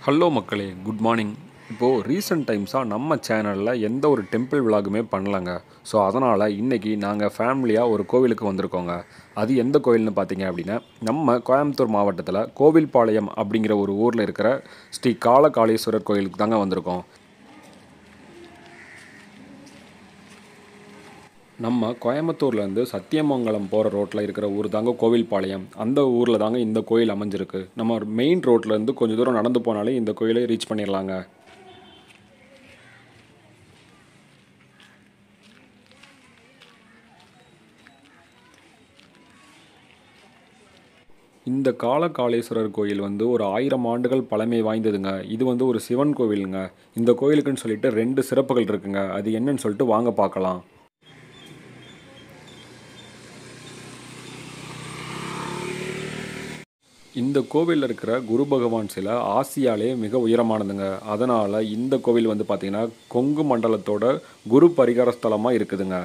Hello மக்களே, good morning. இப்போது recent டைம்ஸாக நம்ம சேனலில் எந்த ஒரு டெம்பிள் விலாகுமே பண்ணலங்க. ஸோ அதனால் இன்றைக்கி நாங்கள் ஃபேமிலியாக ஒரு கோவிலுக்கு வந்திருக்கோங்க. அது எந்த கோவில்னு பார்த்தீங்க அப்படின்னா, நம்ம கோயம்புத்தூர் மாவட்டத்தில் கோவில்பாளையம் அப்படிங்கிற ஒரு ஊரில் இருக்கிற ஸ்ரீ காலகாலீஸ்வரர் கோயிலுக்கு தாங்க வந்திருக்கோம். நம்ம கோயம்புத்தூர்லேருந்து சத்தியமங்கலம் போகிற ரோட்டில் இருக்கிற ஊர் தாங்க கோவில்பாளையம். அந்த ஊரில் தாங்க இந்த கோயில் அமைஞ்சிருக்கு. நம்ம மெயின் ரோட்லேருந்து கொஞ்சம் தூரம் நடந்து போனாலே இந்த கோயிலை ரீச் பண்ணிடலாங்க. இந்த காலகாலீஸ்வரர் கோயில் வந்து ஒரு 1000 ஆண்டுகள் பழமை வாய்ந்ததுங்க. இது வந்து ஒரு சிவன் கோவிலுங்க. இந்த கோயிலுக்குன்னு சொல்லிட்டு 2 சிறப்புகள் இருக்குங்க. அது என்னன்னு சொல்லிட்டு வாங்க பார்க்கலாம். இந்த கோவிலில் இருக்கிற குரு பகவான் சிலை ஆசியாலே மிக உயரமானதுங்க. அதனால் இந்த கோவில் வந்து பார்த்திங்கன்னா கொங்கு மண்டலத்தோட குரு பரிகார ஸ்தலமாக இருக்குதுங்க.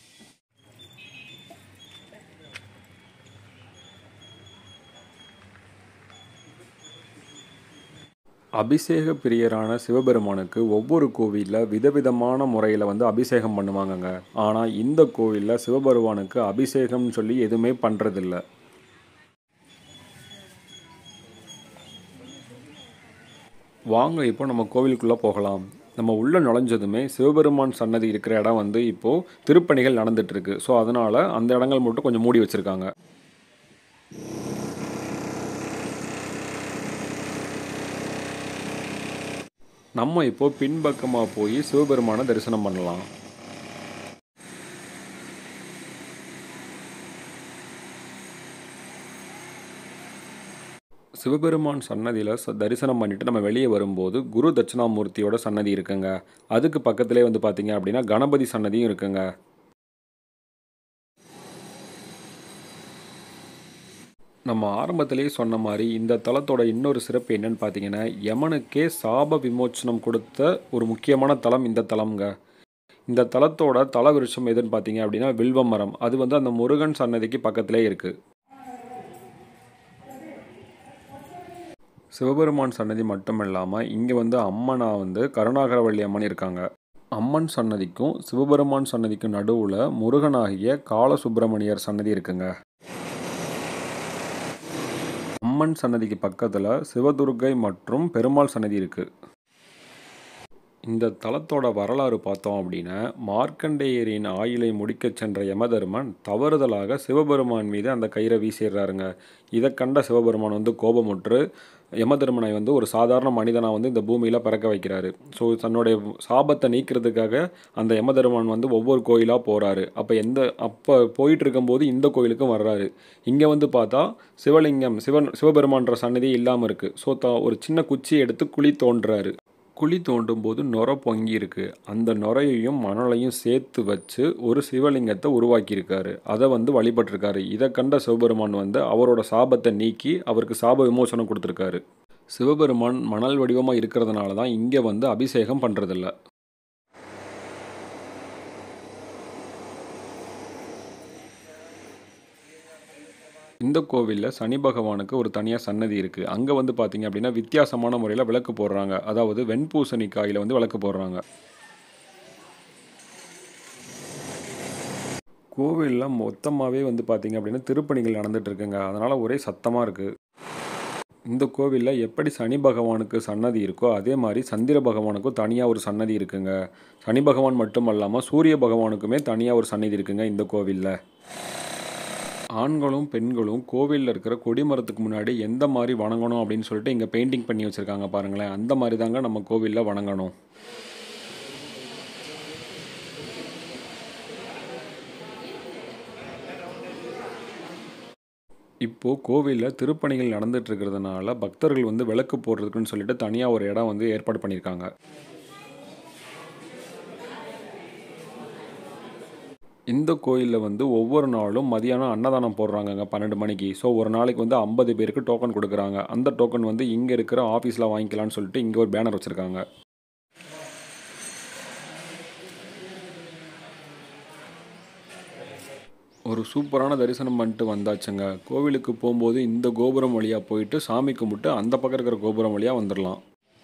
அபிஷேக பிரியரான சிவபெருமானுக்கு ஒவ்வொரு கோவிலில் விதவிதமான முறையில் வந்து அபிஷேகம் பண்ணுவாங்கங்க. ஆனால் இந்த கோவிலில் சிவபெருமானுக்கு அபிஷேகம்னு சொல்லி எதுவுமே பண்ணுறதில்ல. வாங்க இப்போ நம்ம கோவிலுக்குள்ளே போகலாம். நம்ம உள்ளே நுழைஞ்சதுமே சிவபெருமான் சன்னதி இருக்கிற இடம் வந்து இப்போது திருப்பணிகள் நடந்துகிட்ருக்கு. ஸோ அதனால் அந்த இடங்கள் மட்டும் கொஞ்சம் மூடி வச்சுருக்காங்க. நம்ம இப்போது பின்பக்கமாக போய் சிவபெருமானை தரிசனம் பண்ணலாம். சிவபெருமான் சன்னதியில் தரிசனம் பண்ணிவிட்டு நம்ம வெளியே வரும்போது குரு தட்சிணாமூர்த்தியோட சன்னதி இருக்குங்க. அதுக்கு பக்கத்திலே வந்து பார்த்திங்க அப்படின்னா கணபதி சன்னதியும் இருக்குங்க. நம்ம ஆரம்பத்திலேயே சொன்ன மாதிரி இந்த தலத்தோட இன்னொரு சிறப்பு என்னன்னு பார்த்தீங்கன்னா, யமனுக்கே சாப விமோச்சனம் கொடுத்த ஒரு முக்கியமான தலம் இந்த தலம்ங்க. இந்த தலத்தோட தல விருட்சம் எதுன்னு பார்த்தீங்க அப்படின்னா வில்வ மரம். அது வந்து அந்த முருகன் சன்னதிக்கு பக்கத்திலே இருக்குது. சிவபெருமான் சன்னதி மட்டும் இல்லாமல் இங்கே வந்து அம்மனா வந்து கருணாகரவள்ளி அம்மன் இருக்காங்க. அம்மன் சன்னதிக்கும் சிவபெருமான் சன்னதிக்கும் நடுவில் முருகனாகிய காலசுப்பிரமணியர் சன்னதி இருக்குங்க. அம்மன் சன்னதிக்கு பக்கத்தில் சிவதுர்க்கை மற்றும் பெருமாள் சன்னதி இருக்குது. இந்த தலத்தோட வரலாறு பார்த்தோம் அப்படின்னா, மார்க்கண்டேயரின் ஆயுளை முடிக்கச் சென்ற யமதர்மன் தவறுதலாக சிவபெருமான் மீது அந்த கயிறை வீசிடுறாருங்க. இதை கண்ட சிவபெருமான் வந்து கோபமுற்று யமதர்மனை வந்து ஒரு சாதாரண மனிதனாக வந்து இந்த பூமியில் பிறக்க வைக்கிறாரு. ஸோ தன்னுடைய சாபத்தை நீக்கிறதுக்காக அந்த யமதர்மன் வந்து ஒவ்வொரு கோயிலாக போகிறாரு. அப்போ போயிட்டு இருக்கும்போது இந்த கோயிலுக்கும் வர்றாரு. இங்கே வந்து பார்த்தா சிவலிங்கம் சிவபெருமான்ற சன்னதி இல்லாமல் இருக்குது. ஸோ ஒரு சின்ன குச்சி எடுத்து குழி தோன்றுறாரு. குழி தோண்டும் போது நுரை பொங்கி இருக்கு. அந்த நுரையையும் மணலையும் சேர்த்து வச்சு ஒரு சிவலிங்கத்தை உருவாக்கியிருக்காரு. அதை வந்து வழிபட்டிருக்காரு. இதை கண்ட சிவபெருமான் வந்து அவரோட சாபத்தை நீக்கி அவருக்கு சாப விமோசனம் கொடுத்துருக்காரு. சிவபெருமான் மணல் வடிவமாக இருக்கிறதுனால தான் இங்கே வந்து அபிஷேகம் பண்ணுறதில்ல. இந்த கோவிலில் சனி பகவானுக்கு ஒரு தனியாக சன்னதி இருக்குது. அங்கே வந்து பார்த்திங்க அப்படின்னா வித்தியாசமான முறையில் விளக்கு போடுறாங்க. அதாவது வெண்பூசணிக்காயில் வந்து விளக்கு போடுறாங்க. கோவிலில் மொத்தமாகவே வந்து பார்த்திங்க அப்படின்னா திருப்பணிகள் நடந்துகிட்டு இருக்குங்க. அதனால் ஒரே சத்தமாக இருக்குது. இந்த கோவிலில் எப்படி சனி பகவானுக்கு சன்னதி இருக்கோ அதே மாதிரி சந்திர பகவானுக்கும் தனியாக ஒரு சன்னதி இருக்குங்க. சனி பகவான் மட்டும் இல்லாமல் சூரிய பகவானுக்குமே தனியாக ஒரு சன்னதி இருக்குங்க இந்த கோவிலில். ஆண்களும் பெண்களும் கோவிலில் இருக்கிற கொடிமரத்துக்கு முன்னாடி எந்த மாதிரி வணங்கணும் அப்படின்னு சொல்லிட்டு இங்கே பெயிண்டிங் பண்ணி வச்சுருக்காங்க பாருங்களேன். அந்த மாதிரி தாங்க நம்ம கோவிலில் வணங்கணும். இப்போது கோவிலில் திருப்பணிகள் நடந்துட்டு இருக்கிறதுனால பக்தர்கள் வந்து விளக்கு போடுறதுக்குன்னு சொல்லிட்டு தனியாக ஒரு இடம் வந்து ஏற்பாடு பண்ணியிருக்காங்க. இந்த கோயிலில் வந்து ஒவ்வொரு நாளும் மதியானம் அன்னதானம் போடுறாங்கங்க 12 மணிக்கு. ஸோ ஒரு நாளைக்கு வந்து 50 பேருக்கு டோக்கன் கொடுக்குறாங்க. அந்த டோக்கன் வந்து இங்கே இருக்கிற ஆஃபீஸில் வாங்கிக்கலான்னு சொல்லிட்டு இங்கே ஒரு பேனர் வச்சுருக்காங்க. ஒரு சூப்பரான தரிசனம் பண்ணிட்டு வந்தாச்சுங்க. கோவிலுக்கு போகும்போது இந்த கோபுரம் வழியாக போயிட்டு சாமி கும்பிட்டு அந்த பக்கம் இருக்கிற கோபுரம் வழியாக வந்துடலாம்.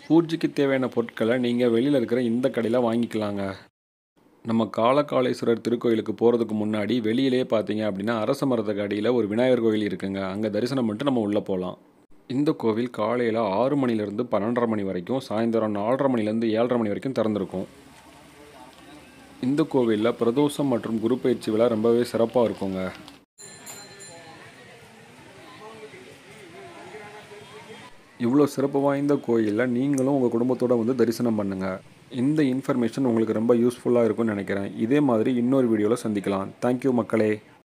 பூஜைக்கு தேவையான பொருட்களை நீங்கள் வெளியில் இருக்கிற இந்த கடையில் வாங்கிக்கலாங்க. நம்ம காலகாலேஸ்வரர் திருக்கோயிலுக்கு போகிறதுக்கு முன்னாடி வெளியிலே பார்த்தீங்க அப்படின்னா அரச மரத்துக்கு அடியில் ஒரு விநாயகர் கோயில் இருக்குங்க. அங்கே தரிசனம் பண்ணிட்டு நம்ம உள்ளே போகலாம். இந்த கோவில் காலையில் 6 மணிலேருந்து 12:30 மணி வரைக்கும், சாயந்தரம் 4:30 மணிலேருந்து 7:30 மணி வரைக்கும் திறந்திருக்கும். இந்த கோவிலில் பிரதோஷம் மற்றும் குரு பயிற்சி விழா ரொம்பவே சிறப்பாக இருக்குங்க. இவ்வளோ சிறப்பு வாய்ந்த கோயிலில் நீங்களும் உங்கள் குடும்பத்தோடு வந்து தரிசனம் பண்ணுங்கள். இந்த இன்ஃபர்மேஷன் உங்களுக்கு ரொம்ப யூஸ்ஃபுல்லாக இருக்கும்னு நினைக்கிறேன். இதே மாதிரி இன்னொரு வீடியோவில் சந்திக்கலாம். தேங்க்யூ மக்களே.